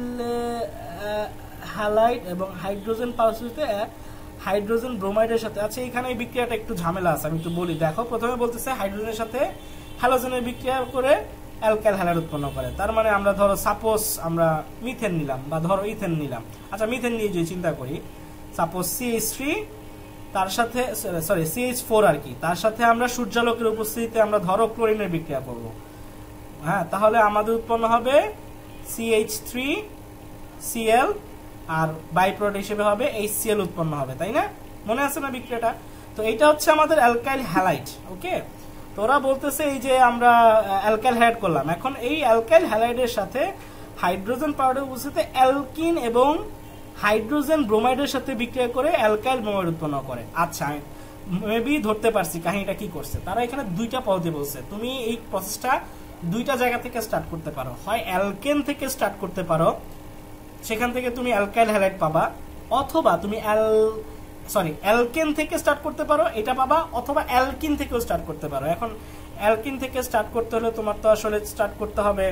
S1: হ্যালাইড এবং হাইড্রোজেন পারস্পরিতে হাইড্রোজেন ব্রোমাইডের সাথে, আচ্ছা এখানে এই বিক্রিয়াটা একটু ঝামেলা আছে, আমি একটু বলি। দেখো প্রথমে বলতেছে হাইড্রোজেনের সাথে হ্যালোজেনের বিক্রিয়া করে অ্যালকাইল হ্যালাইড উৎপন্ন করে। তার মানে আমরা ধরো সাপোজ আমরা মিথেন নিলাম বা ধরো ইথেন নিলাম, আচ্ছা মিথেন নিয়ে যদি চিন্তা করি, সাপোজ সি এইচ থ্রি তার সাথে সরি সি এইচ ফোর আর কি, তার সাথে আমরা সূর্যালোকের উপস্থিতিতে আমরা ধরো ক্লোরিনের বিক্রিয়া করব, হ্যাঁ, তাহলে আমাদের উৎপন্ন হবে C H three C L আর বাই প্রোডাক্ট হিসেবে হবে এইচ সি এল উৎপন্ন হবে, তাই না? মনে আছে না বিক্রিয়াটা? তো এইটা হচ্ছে আমাদের অ্যালকাইল হ্যালাইড। ওকে, তোরা বলতেছে এই যে আমরা অ্যালকাইল হ্যালাইড করলাম, এখন এই অ্যালকাইল হ্যালাইডের সাথে হাইড্রোজেন পাউডার উপস্থিতিতে অ্যালকিন এবং হাইড্রোজেন ব্রোমাইডের সাথে বিক্রিয়া করে অ্যালকাইল ব্রোমাইড উৎপন্ন করে। আচ্ছা মেবি ধরতে পারছি কাহিনীটা কি করছে। তারা এখানে দুইটা পদ্ধতি বলছে, তুমি এই প্রসেসটা দুইটা জায়গা থেকে স্টার্ট করতে পারো, হয় অ্যালকেন থেকে স্টার্ট করতে পারো, সেখান থেকে তুমি অ্যালকাইল হ্যালাইড পাবা, অথবা তুমি অ্যাল সরি অ্যালকেন থেকে স্টার্ট করতে পারো, এটা পাবা, অথবা অ্যালকিন থেকেও স্টার্ট করতে পারো। এখন অ্যালকিন থেকে স্টার্ট করতে হলে তোমার তো আসলে স্টার্ট করতে হবে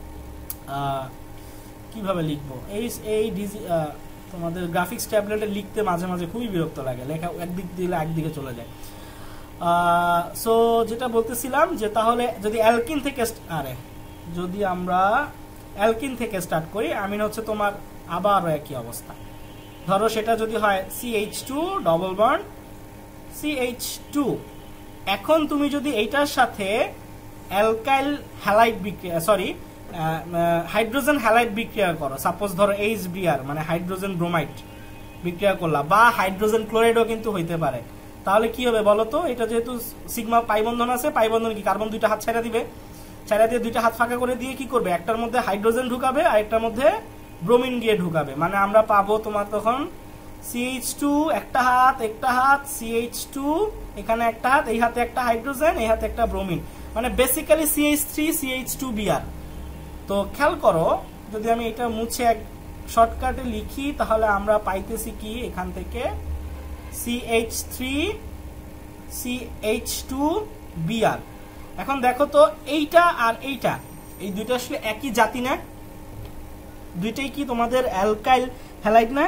S1: কিভাবে লিখবো, এই এই ডিজি তোমাদের গ্রাফিক্স ট্যাবলেটে লিখতে মাঝে মাঝে খুবই বিরক্ত লাগে, লেখা একদিক দিলে একদিকে চলে যায়। সো যেটা বলতেছিলাম যে তাহলে যদি অ্যালকিন থেকে আরে যদি আমরা অ্যালকিন থেকে স্টার্ট করি, আমিন হচ্ছে তোমার আবারও একই অবস্থা। ধরো সেটা যদি হয় C H two double bond C H two, এখন তুমি যদি এইটার সাথে অ্যালকাইল হ্যালাইড বিক্রিয়া সরি হাইড্রোজেন হ্যালাইড বিক্রিয়া করো, সাপোজ ধরো এইচ বি আর মানে হাইড্রোজেন ব্রোমাইড বিক্রিয়া করলা, বা হাইড্রোজেন ক্লোরাইডও কিন্তু হইতে পারে, তাহলে কি হবে বলো তো? এটা যেহেতু সিগমা পাই বন্ধন আছে, পাই বন্ধন কি কার্বন দুইটা হাত ছেড়ে দিবে, ছেড়ে দিয়ে দুইটা হাত ফাঁকা করে দিয়ে কি করবে, একটার মধ্যে হাইড্রোজেন ঢুকাবে আর একটার মধ্যে ব্রোমিন দিয়ে ঢুকাবে, মানে আমরা পাবো তোমার তখন সি এইচ টু একটা হাত একটা হাত সি এইচ টু এখানে একটা হাত, এই হাতে একটা হাইড্রোজেন এই হাতে একটা ব্রোমিন, মানে basically C H three C H two B R. তো খেয়াল করো যদি আমি এটা মুছে এক শর্টকাটে লিখি, তাহলে আমরা পাইতেছি কি এখান থেকে C H three C H two B R. এখন দেখো তো এইটা আর এইটা, এই দুইটা আসলে একই জাতি না? দুইটাই কি তোমাদের অ্যালকাইল হ্যালাইড না?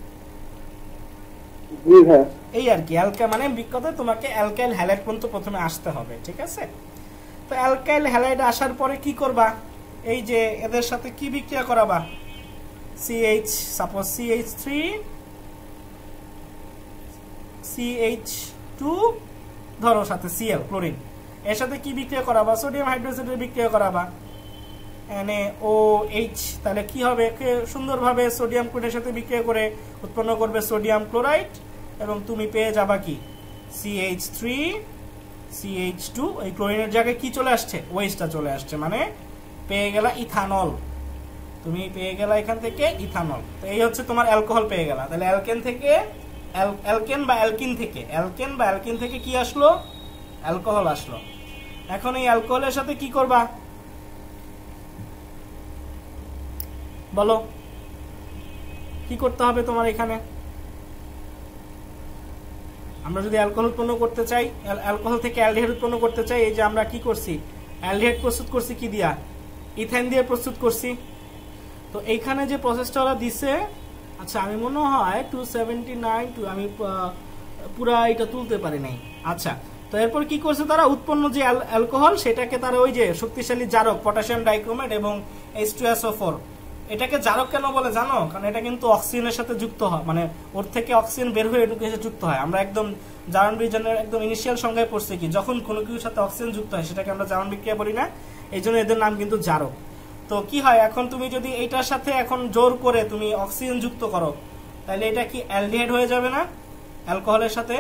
S1: এই আর কি অ্যালকা মানে বিকতে তোমাকে অ্যালকাইল হ্যালাইড পর্যন্ত প্রথমে আসতে হবে, ঠিক আছে? তো অ্যালকাইল হ্যালাইড আসার পরে কি করবা, এই যে এদের সাথে কি বিক্রিয়া করাবা, C H suppose C H three C H two ধরো সাথে সিএল ক্লোরিন, এর সাথে কি বিক্রিয়া করাবা? সোডিয়াম হাইড্রোক্সাইডের বিক্রিয়া করাবা NaOH। তাহলে কি হবে? সুন্দরভাবে সোডিয়াম ক্লোরাইডের সাথে বিক্রিয়া করে উৎপন্ন করবে সোডিয়াম ক্লোরাইড এবং তুমি পেয়ে যাবা কি C H three C H two. এই ক্লোরিনের জায়গায় কি চলে আসছে? ওএইচটা চলে আসছে, মানে পেয়ে গেলা ইথানল। তুমি পেয়ে গেলা এখান থেকে ইথানল। তো এই হচ্ছে তোমার অ্যালকোহল পেয়ে গেলা। তাহলে অ্যালকেন থেকে অ্যালকেন বা অ্যালকিন থেকে অ্যালকেন বা অ্যালকিন থেকে কি আসলো? অ্যালকোহল আসলো। এখন এই অ্যালকোহলের সাথে কি করবা বলো? কি করতে হবে তোমার এখানে? আমরা যদি অ্যালকোহল উৎপন্ন করতে চাই, অ্যালকোহল থেকে অ্যালডিহাইড উৎপন্ন করতে চাই, এই যে আমরা কি করছি, অ্যালডিহাইড প্রস্তুত করছি কি দিয়া? ইথাইন দিয়ে প্রস্তুত করছি। তো এইখানে যে প্রসেসটা ওরা দিছে, আচ্ছা আমি মনে হয় টু সেভেন্টি নাইন টু আমি পুরা এটা তুলতে পারি নাই। আচ্ছা, তো এরপর কি করছে তারা? উৎপন্ন যে অ্যালকোহল সেটাকে তারা ওই যে শক্তিশালী জারক পটাশিয়াম ডাইক্রোমেট এবং H two S O four, এটাকে জারক কেন বলে জানো? কারণ এটা কিন্তু অক্সিজেনের সাথে যুক্ত হয়, মানে ওর থেকে অক্সিজেন বের হয়ে এটুকু এসে যুক্ত হয়। আমরা একদম জারণ বিজ্ঞানের একদম ইনিশিয়াল সংজ্ঞায় পড়ছি কি, যখন কোনো কিছুর সাথে অক্সিজেন যুক্ত হয় সেটাকে আমরা জারণ বিক্রিয়া বলি না, এই জন্য এদের নাম কিন্তু জারক। তো কি হয়, এখন তুমি যদি এইটার সাথে এখন জোর করে তুমি অক্সিজেন যুক্ত করো, তাহলে এটা কি অ্যালডিহাইড হয়ে যাবে না অ্যালকোহলের সাথে?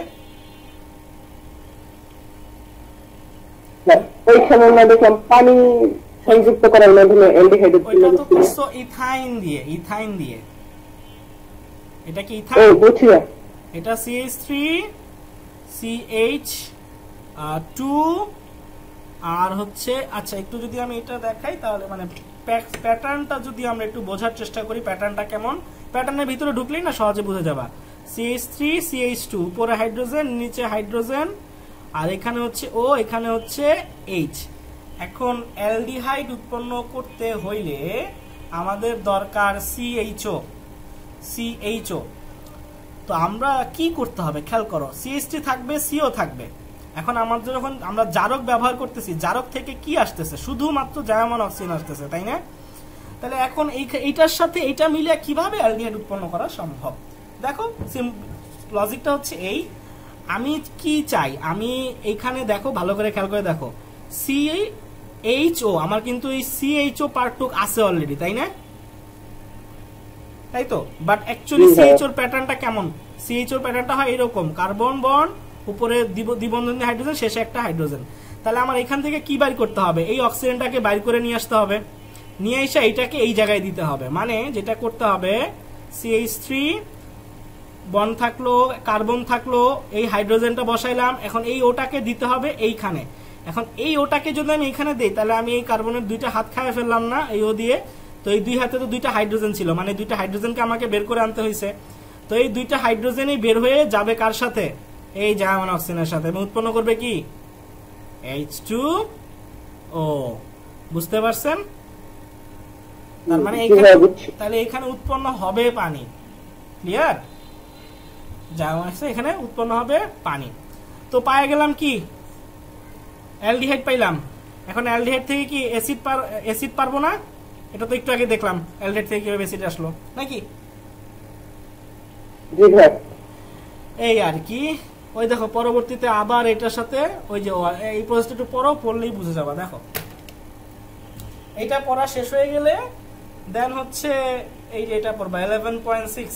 S2: ওই সময় না দেখলাম পানি সংযুক্ত করার মাধ্যমে অ্যালডিহাইড
S1: ওইটা তো করছো ইথাইন দিয়ে, ইথাইন দিয়ে। এটা কি ইথাইন?
S2: ও বুঝছি।
S1: এটা C H three C H two R হচ্ছে, আচ্ছা একটু যদি আমি এটা দেখাই তাহলে মানে প্যাটার্নটা যদি আমরা একটু বোঝার চেষ্টা করি, প্যাটার্নটা কেমন, প্যাটার্নের ভিতরে ঢুকলেই না সহজে বুঝে যাবা। C H three C H two, উপরে হাইড্রোজেন নিচে হাইড্রোজেন, আর এখানে হচ্ছে ও, এখানে হচ্ছে এইচ। এখন অ্যালডিহাইড উৎপন্ন করতে হইলে আমাদের দরকার সিএইচও, সিএইচও। তো আমরা কি করতে হবে খেয়াল করো, সিএইচটি থাকবে, সিও থাকবে। এখন আমাদের যখন আমরা জারক ব্যবহার করতেছি, জারক থেকে কি আসতেছে? শুধুমাত্র জায়মান অক্সিজেন আসতেছে, তাই না? তাহলে এখন এইটার সাথে এটা মিলে কিভাবে অ্যালডিহাইড উৎপন্ন করা সম্ভব? দেখো লজিকটা হচ্ছে এই, আমি কি চাই, আমি এইখানে দেখো ভালো করে খেয়াল করে দেখো, সি এইচ ও, আমার কিন্তু এই সি এইচ ও পার্টটুক আছে অলরেডি, তাই না? তাই তো, বাট অ্যাকচুয়ালি সি এইচ ওর প্যাটার্নটা কেমন? সি এইচ ওর প্যাটার্নটা হয় এরকম, কার্বন বন্ড, উপরে দ্বিবন্ধনী হাইড্রোজেন, শেষে একটা হাইড্রোজেন। তাহলে আমার এখান থেকে কি বাইর করতে হবে? এই অক্সিজেনটাকে বাইর করে নিয়ে আসতে হবে, নিয়ে এসে এইটাকে এই জায়গায় দিতে হবে। মানে যেটা করতে হবে, সি এইচ থ্রি বন্ড থাকলো, কার্বন থাকলো, এই হাইড্রোজেনটা বসাইলাম, এখন এই ওটাকে দিতে হবে এইখানে। এখন এই ওটাকে যদি আমি এইখানে দিই, তাহলে আমি এই কার্বনের দুইটা হাত খাইয়ে ফেললাম না এই ও দিয়ে? তো এই দুই হাতে তো দুইটা হাইড্রোজেন ছিল, মানে দুইটা হাইড্রোজেনকে আমাকে বের করে আনতে হয়েছে। তো এই দুইটা হাইড্রোজেনই বের হয়ে যাবে কার সাথে? এই জার্মান অক্সিজেনের সাথে, এবং উৎপন্ন করবে কি এইচ টু ও। বুঝতে পারছেন? তার মানে তাহলে এখানে উৎপন্ন হবে পানি। ক্লিয়ার? জার্মান অক্সিজেন এখানে উৎপন্ন হবে পানি। তো পায়ে গেলাম কি অ্যালডিহাইড পাইলাম। এখন অ্যালডিহাইড থেকে কি অ্যাসিড পার অ্যাসিড পারবো না? এটা তো একটু আগে দেখলাম অ্যালডিহাইড থেকে কিভাবে অ্যাসিড আসলো, নাকি? এই আর কি। ওই দেখো পরবর্তীতে আবার এটার সাথে ওই যে এই প্রসেসটা একটু পড়ো, পড়লেই বুঝে যাবা। দেখো এটা পড়া শেষ হয়ে গেলে দেন হচ্ছে এই যে এটা পড়বা eleven point six.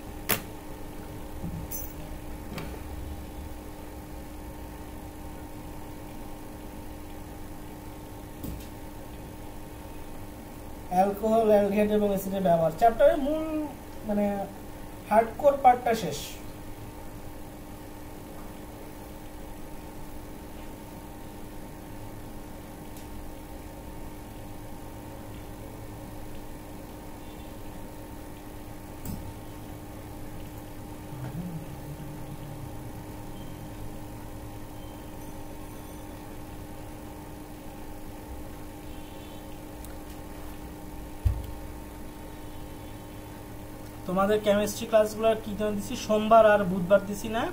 S1: Alcohol, aldehyde এবং অ্যাসিডের ব্যবহার, চ্যাপ্টারের মূল মানে হার্ডকোর পার্টটা শেষ। তোমাদের কেমিস্ট্রি ক্লাসগুলো কি দিছি? সোমবার আর বুধবার দিছি না?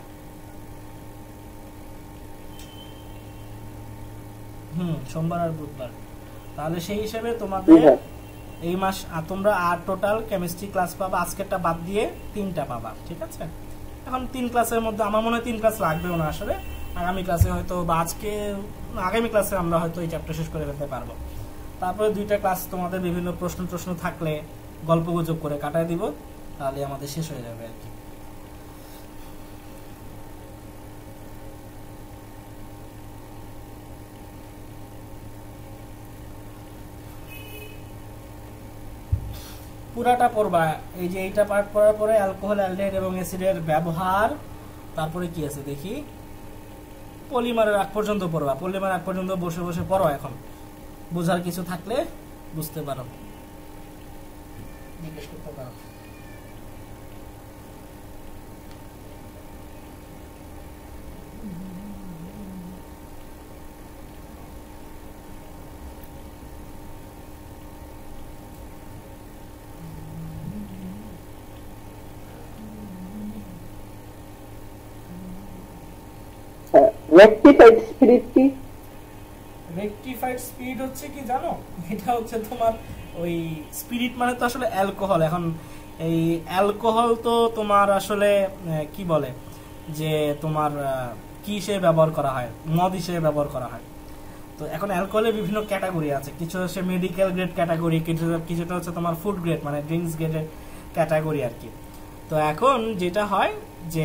S1: হুম, সোমবার আর বুধবার। তাহলে সেই হিসেবে তোমাদের এই মাস তোমরা আর টোটাল কেমিস্ট্রি ক্লাস পাবা, আজকেরটা বাদ দিয়ে তিনটা পাবা, ঠিক আছে? এখন তিন ক্লাসের মধ্যে আমার মনে হয় তিন ক্লাস লাগবেও না আসলে, আগামী ক্লাসে হয়তো বা আজকে আগামী ক্লাসে আমরা হয়তো এই চ্যাপ্টার শেষ করে ফেলতে পারবো। তারপরে দুইটা ক্লাস তোমাদের বিভিন্ন প্রশ্ন প্রশ্ন থাকলে গল্প গুজব করে কাটায় দিব, তাহলে আমাদের শেষ হয়ে যাবে আর কি। পুরাটা পড়বা, এই যে এইটা পার্ট পড়ার পরে অ্যালকোহল, অ্যালডিহাইড এবং অ্যাসিডের ব্যবহার, তারপরে কি আছে দেখি, পলিমারের আগ পর্যন্ত পড়বা। পলিমার আগ পর্যন্ত বসে বসে পড়ো, এখন বোঝার কিছু থাকলে বুঝতে পারো, জিজ্ঞেস করতে পারো।
S2: রেকটিফাইড স্পিরিট কি?
S1: রেকটিফাইড স্পিরিট হচ্ছে কি জানো, এটা হচ্ছে তোমার ওই স্পিরিট মানে তো আসলে অ্যালকোহল। এখন এই অ্যালকোহল তো তোমার আসলে কি বলে যে তোমার কি হিসেবে ব্যবহার করা হয়, মদ হিসেবে ব্যবহার করা হয়। তো এখন অ্যালকোহলের বিভিন্ন ক্যাটাগরি আছে, কিছু হচ্ছে মেডিকেল গ্রেড ক্যাটাগরি, কিছু কিছুটা হচ্ছে তোমার ফুড গ্রেড মানে ড্রিঙ্কস গ্রেডের ক্যাটাগরি আর কি। তো এখন যেটা হয় যে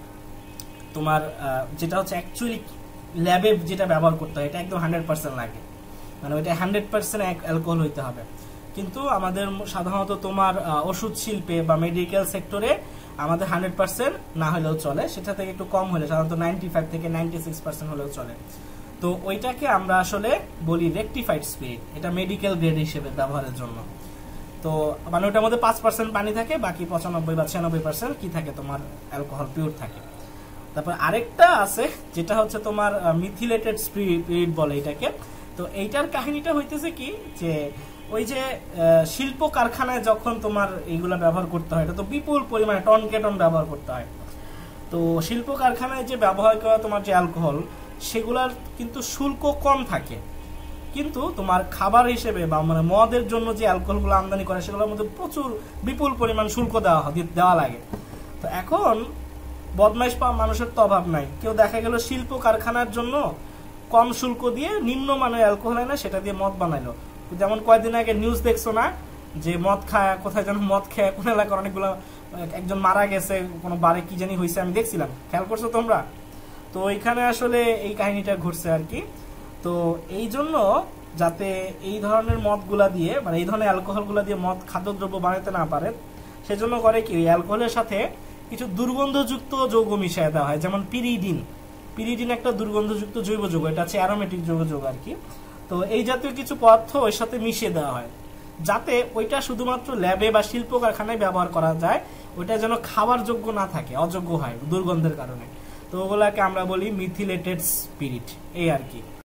S1: তোমার যেটা হচ্ছে অ্যাকচুয়ালি ল্যাবে যেটা ব্যবহার করতে হয় এটা একদম হান্ড্রেড পার্সেন্ট লাগে, মানে ওইটা হান্ড্রেড পার্সেন্ট অ্যালকোহল হইতে হবে। কিন্তু আমাদের সাধারণত তোমার ওষুধ শিল্পে বা মেডিকেল সেক্টরে আমাদের হান্ড্রেড পার্সেন্ট না হলেও চলে, সেটা থেকে একটু কম হলে সাধারণত নাইনটি ফাইভ থেকে নাইনটি সিক্স পার্সেন্ট হলেও চলে। তো ওইটাকে আমরা আসলে বলি রেকটিফাইড স্পিরিট, এটা মেডিকেল গ্রেড হিসেবে ব্যবহারের জন্য। তো মানে ওটার মধ্যে পাঁচ পার্সেন্ট পানি থাকে, বাকি পঁচানব্বই বা ছিয়ানব্বই পার্সেন্ট কি থাকে তোমার অ্যালকোহল পিওর থাকে। তারপর আরেকটা আছে যেটা হচ্ছে তোমার মিথিলেটেড স্পিরিট বলে এটাকে। তো এইটার কাহিনীটা হইতেছে কি যে ওই যে শিল্প কারখানায় যখন তোমার এইগুলা ব্যবহার করতে হয়, এটা তো বিপুল পরিমাণে টন কে টন ব্যবহার করতে হয়। তো শিল্প কারখানায় যে ব্যবহার করা তোমার যে অ্যালকোহল, সেগুলার কিন্তু শুল্ক কম থাকে, কিন্তু তোমার খাবার হিসেবে বা মানে মদের জন্য যে অ্যালকোহলগুলো আমদানি করে সেগুলোর মধ্যে প্রচুর বিপুল পরিমাণ শুল্ক দেওয়া দেওয়া লাগে। তো এখন বদমাইশ পাওয়া মানুষের তো অভাব নাই, কেউ দেখা গেল শিল্প কারখানার জন্য কম শুল্ক দিয়ে নিম্নমানের অ্যালকোহল এনে সেটা দিয়ে মদ বানাইলো। যেমন কয়েকদিন আগে নিউজ দেখছো না, যে মদ খায় কোথায় যেন মদ খেয়ে কোন এলাকার অনেকগুলো একজন মারা গেছে, কোনো বারে কি জানি হয়েছে, আমি দেখছিলাম, খেয়াল করছো তোমরা? তো ওইখানে আসলে এই কাহিনীটা ঘটছে আর কি। তো এই জন্য যাতে এই ধরনের মদগুলা দিয়ে মানে এই ধরনের অ্যালকোহলগুলা দিয়ে মদ খাদ্যদ্রব্য বানাতে না পারে, সেজন্য করে কি অ্যালকোহলের সাথে কিছু দুর্গন্ধযুক্ত যৌগ মিশিয়ে দেওয়া হয়, যেমন পিরিডিন। পিরিডিন একটা দুর্গন্ধযুক্ত জৈব যৌগ, এটা হচ্ছে অ্যারোমেটিক জৈব যৌগ আর কি। তো এই জাতীয় কিছু পদার্থ ওর সাথে মিশিয়ে দেওয়া হয় যাতে ওইটা শুধুমাত্র ল্যাবে বা শিল্প কারখানায় ব্যবহার করা যায়, ওইটা যেন খাবার যোগ্য না থাকে, অযোগ্য হয় দুর্গন্ধের কারণে। তো ওগুলাকে আমরা বলি মিথিলেটেড স্পিরিট, এই আর কি।